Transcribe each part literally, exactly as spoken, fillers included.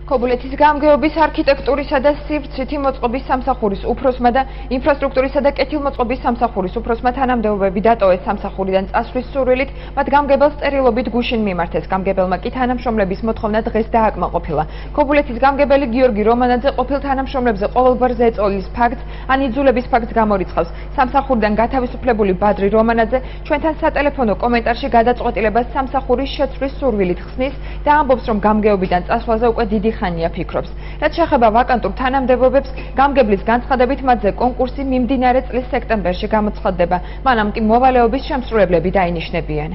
ქობულეთის გამგეობის არქიტექტურისა და სივრცითი მოწყობის სამსახურის უფროსმა და ინფრასტრუქტურისა და კეთილმოწყობის სამსახურის უფროსმა თანამდებობები დატოვეს სამსახურიდან წასვლის სურვილით, მათ გამგებელს წერილობით გუშინ მიმართეს. გამგებელმა კი თანამშრომლების მოთხოვნა დღეს დააკმაყოფილა. ქობულეთის გამგებელი გიორგი რომანაძე ყოფილ თანამშრომლებზე ყოველგვარ ზეწოლის ფაქტს ან იძულების ფაქტს გამორიცხავს. სამსახურიდან გათავისუფლებული ბადრი რომანაძე ჩვენთან სატელეფონო კომენტარში გადაწყვეტილებას სამსახურის შეცვლის სურვილით ხსნის და ამბობს, რომ გამგეობიდან წასვლაზე უკვე დიდი ხანია ფიქრობს. რაც შეეხება ვაკანტურ თანამდებობებს, გამგებლის განცხადებით მათზე კონკურსი მიმდინარე წლის სექტემბერში გამოცხადდება. მანამ კი მოვალეობის შემსრულებლები დაინიშნებიან.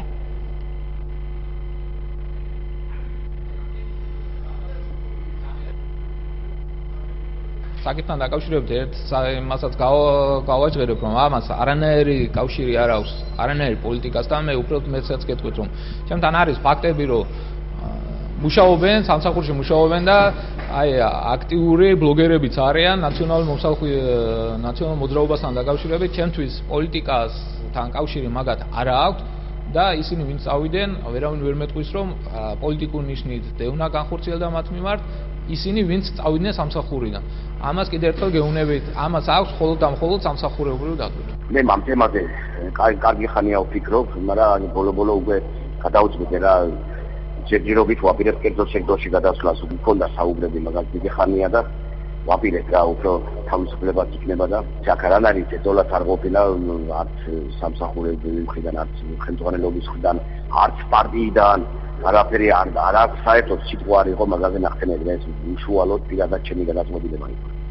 საკითხთან დაკავშირებით ერთ იმასაც გავაჟღერებ, რომ ამას არანაირი კავშირი არ აქვს არანაირი პოლიტიკასთან. მე უბრალოდ მეცაც გეტყვით, რომ ჩემთან არის ფაქტები, რომ მუშაობენ, სამსახურში მუშაობენ და აი აქტიური ბლოგერებიც არიან ნაციონალური მომსახური ნაციონალურ მოძრაობასთან დაკავშირებით. ჩემთვის პოლიტიკასთან კავშირი მაგათ არ აქვს და ისინი ვინც წავიდნენ, ვერავინ ვერ მეტყვის, რომ პოლიტიკური ნიშნით დევნა განხორციელდა მათ მიმართ. ისინი ვინც წავიდნენ სამსახურიდან. ამას კიდევ ერთხელ გეუბნებით, ამას აქვს მხოლოდ და მხოლოდ სამსახურებრივი დატვირთვა. მე ამ თემაზე კარგი ხანია ვფიქრობ, მაგრამ ბოლო-ბოლო უკვე გადავწყვიტე რა ჯერჯერობით ვაპირებ კერძო სექტორში გადასვლას, მქონდა საუბრები, მაგრამ დიდი ხანია და ვაპირებ რა უფრო თავისუფლებაც იქნება და აქ არ არის დოლარს არ ყოფილა არც სამსახურებრივი მხრიდან, არც ხელმძღვანელობის მხრიდან, არც პარტიიდან. არაფერი არ არ აქვს საერთოდ სიტყვა არ იყო მაგაზე ნახტენები და ეს უშუალოდ პირადად ჩემი გადაწყვეტილება იყო.